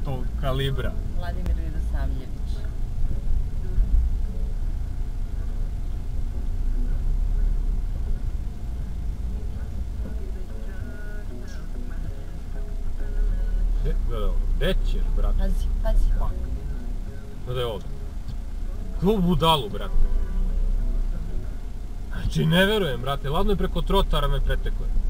tog kalibra. Vladimir Vidosavljević. Gde ćeš, brate? Pazi, pazi. Gledaj ovdje. Kako budalu, brate. Znači, ne verujem, brate. Ladno je preko trotara me pretekle.